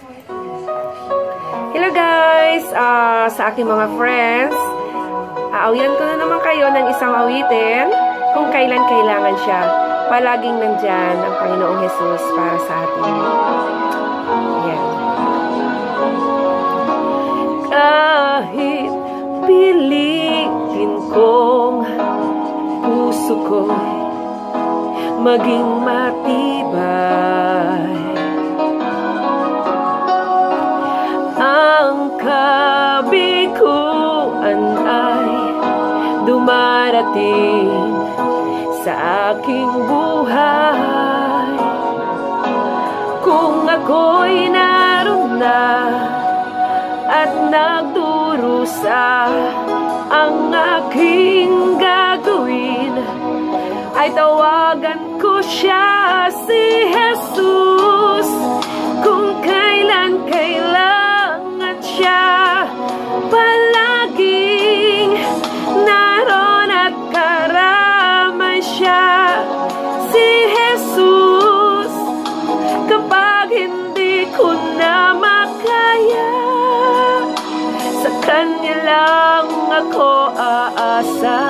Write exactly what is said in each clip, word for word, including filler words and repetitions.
Hello guys! Uh, sa aking mga friends, aawian ko na naman kayo ng isang awitin kung kailan kailangan siya. Palaging nandyan ang Panginoong Jesus para sa atin. Ayan. Kahit pilitin kong puso ko'y maging matibay, ang kabiguan ay dumarating sa aking buhay. Kung ako'y naroon na at nagdurusa, ang aking gagawin ay tawagan ko siya, si Jesus. Kung kailan kailangan siya, palaging naroon at karamay siya, si Jesus. Kapag hindi ko na makaya, sa Kanya lang ako aasa.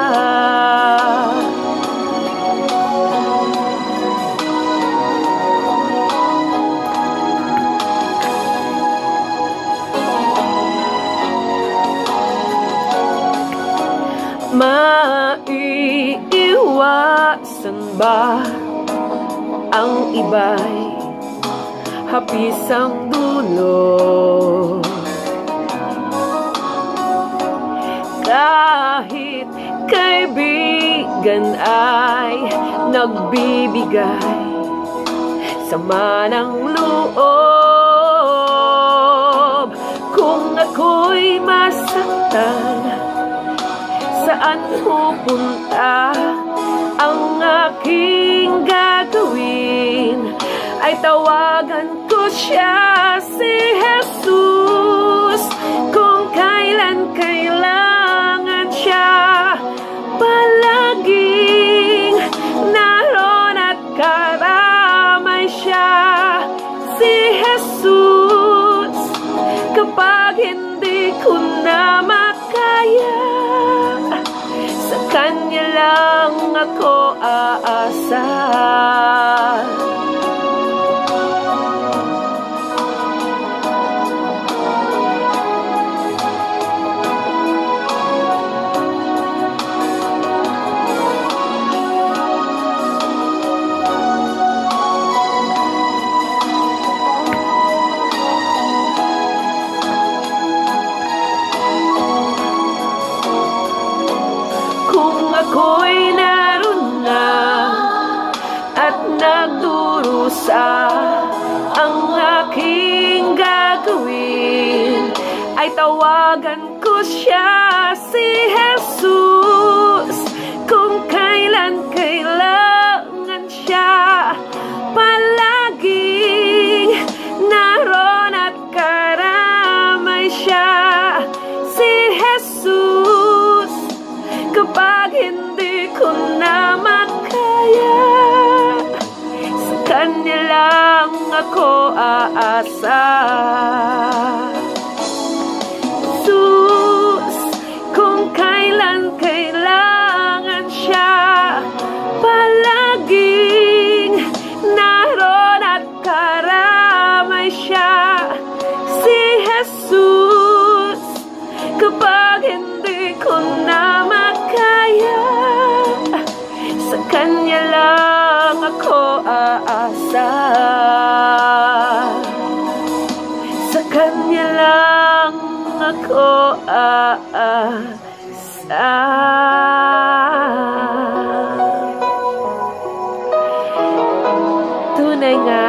Maiiwasan ba ang iba'y hapisang dulo? Kahit kaibigan ay nagbibigay sama ng loob, kung ako'y masaktan, saan pupunta? Ang aking gagawin ay tawagan ko siya, si Jesus. Kung kailan kailangan siya, palaging naroon at karamay siya, si Jesus. Kapag hindi ko na makaya, sa Kanya lang ako aasa. Ako'y naroon na at nagdurusa, ang aking gagawin ay tawagan ko siya, si Jesus. Kung kailan kailangan siya, palaging naroon at karamay siya, si Jesus. Kapag hindi ko na makaya, sa Kanya lang ako aasa. Jesus, kung kailan kailangan siya, palaging naroon at karamay siya, si Jesus. Kapag hindi ko na makaya, sa Kanya lang ako aasa. Sa Kanya lang ako aasa. Tunay nga